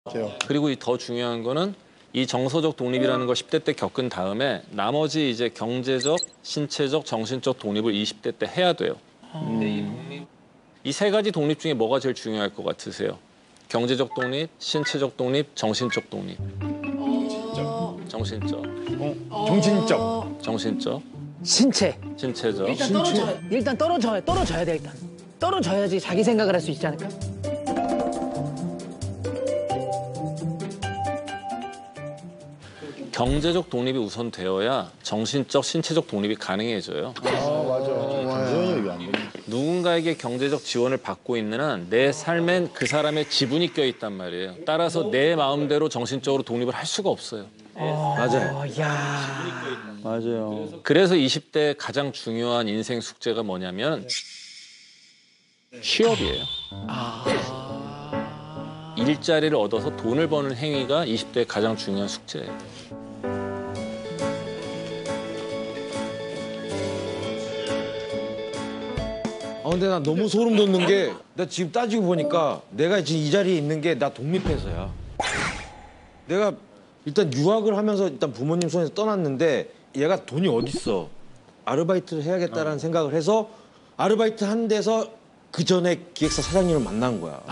그리고 더 중요한 거는 이 정서적 독립이라는 걸 10대 때 겪은 다음에 나머지 이제 경제적, 신체적, 정신적 독립을 20대 때 해야 돼요. 이 세 가지 독립 중에 뭐가 제일 중요할 것 같으세요? 경제적 독립, 신체적 독립, 정신적 독립. 정신적. 정신적. 정신적. 신체. 신체적. 일단 떨어져야 돼, 일단. 떨어져야지 자기 생각을 할 수 있지 않을까? 경제적 독립이 우선 되어야 정신적, 신체적 독립이 가능해져요. 누군가에게 경제적 지원을 받고 있는 한 내 삶엔 그 사람의 지분이 껴있단 말이에요. 따라서 내 마음대로 정신적으로 독립을 할 수가 없어요. 맞아요. 맞아요. 그래서 20대 가장 중요한 인생 숙제가 뭐냐면 취업이에요. 일자리를 얻어서 돈을 버는 행위가 20대의 가장 중요한 숙제예요. 근데 나 너무 소름 돋는 게 나 지금 따지고 보니까 내가 지금 이 자리에 있는 게 나 독립해서야. 내가 일단 유학을 하면서 일단 부모님 손에서 떠났는데 얘가 돈이 어딨어. 아르바이트를 해야겠다라는 생각을 해서 아르바이트 한 데서 그 전에 기획사 사장님을 만난 거야.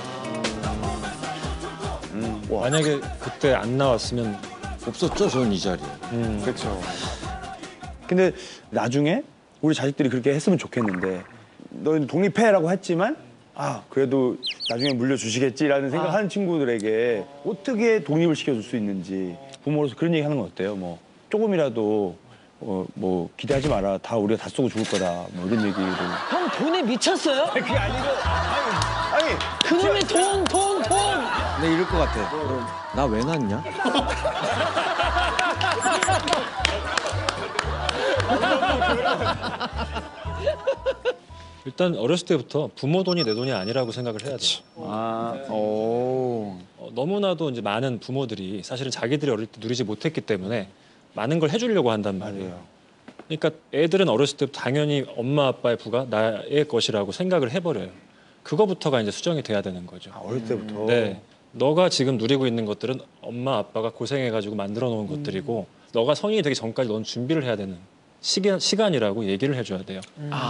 만약에 그때 안 나왔으면 없었죠, 저는 이 자리에. 그렇죠. 근데 나중에 우리 자식들이 그렇게 했으면 좋겠는데 너는 독립해라고 했지만 그래도 나중에 물려주시겠지라는 생각하는 친구들에게 어떻게 독립을 시켜줄 수 있는지 부모로서 그런 얘기 하는 건 어때요? 뭐 조금이라도 뭐 기대하지 마라. 다 우리가 다 쏘고 죽을 거다. 뭐 이런 얘기를. 형 돈에 미쳤어요? 그게 아니고 아니 그놈의 돈! 근데 이럴 것 같아. 나 왜 낳냐? 일단 어렸을 때부터 부모 돈이 내 돈이 아니라고 생각을 해야 돼요. 너무나도 이제 많은 부모들이 사실은 자기들이 어릴 때 누리지 못했기 때문에 많은 걸 해주려고 한단 말이에요. 그러니까 애들은 어렸을 때부터 당연히 엄마 아빠의 부가 나의 것이라고 생각을 해버려요. 그거부터가 이제 수정이 돼야 되는 거죠. 어릴 때부터? 네. 너가 지금 누리고 있는 것들은 엄마 아빠가 고생해가지고 만들어 놓은 것들이고 너가 성인이 되기 전까지 넌 준비를 해야 되는 시간이라고 얘기를 해줘야 돼요.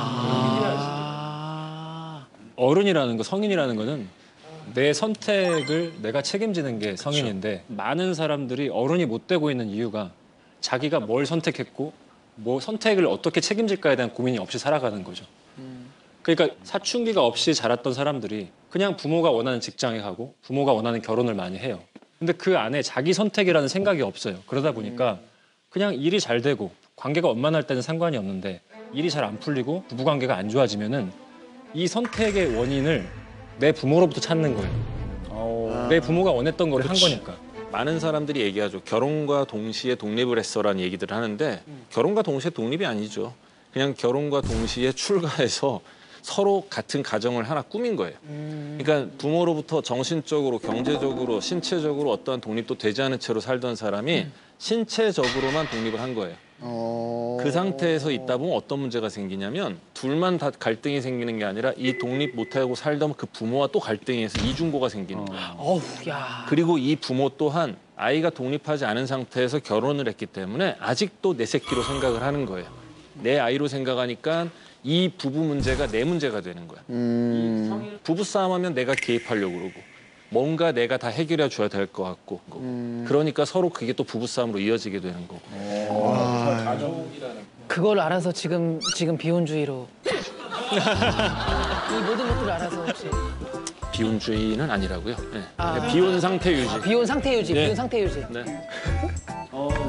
어른이라는 거, 성인이라는 거는 내 선택을 내가 책임지는 게 성인인데 많은 사람들이 어른이 못 되고 있는 이유가 자기가 뭘 선택했고 뭐 선택을 어떻게 책임질까에 대한 고민이 없이 살아가는 거죠. 그러니까 사춘기가 없이 자랐던 사람들이 그냥 부모가 원하는 직장에 가고 부모가 원하는 결혼을 많이 해요. 근데 그 안에 자기 선택이라는 생각이 없어요. 그러다 보니까 그냥 일이 잘 되고 관계가 원만할 때는 상관이 없는데 일이 잘 안 풀리고 부부관계가 안 좋아지면은 이 선택의 원인을 내 부모로부터 찾는 거예요. 내 부모가 원했던 걸 한 거니까. 많은 사람들이 얘기하죠. 결혼과 동시에 독립을 했어라는 얘기들을 하는데 결혼과 동시에 독립이 아니죠. 그냥 결혼과 동시에 출가해서 서로 같은 가정을 하나 꾸민 거예요. 그러니까 부모로부터 정신적으로, 경제적으로, 신체적으로 어떠한 독립도 되지 않은 채로 살던 사람이 신체적으로만 독립을 한 거예요. 그 상태에서 있다 보면 어떤 문제가 생기냐면 둘만 다 갈등이 생기는 게 아니라 이 독립 못하고 살던 그 부모와 또 갈등이 해서 이중고가 생기는 거예요. 그리고 이 부모 또한 아이가 독립하지 않은 상태에서 결혼을 했기 때문에 아직도 내 새끼로 생각을 하는 거예요. 내 아이로 생각하니까 이 부부 문제가 내 문제가 되는 거야. 부부싸움하면 내가 개입하려고 그러고 뭔가 내가 다 해결해 줘야 될 것 같고 그러니까 서로 그게 또 부부싸움으로 이어지게 되는 거고. 그걸 알아서 지금 비혼주의로 이 모든 것들을 알아서 혹시 비혼주의는 아니라고요. 네. 비혼 상태 유지. 비혼 상태 유지. 네. 비혼 상태 유지. 네.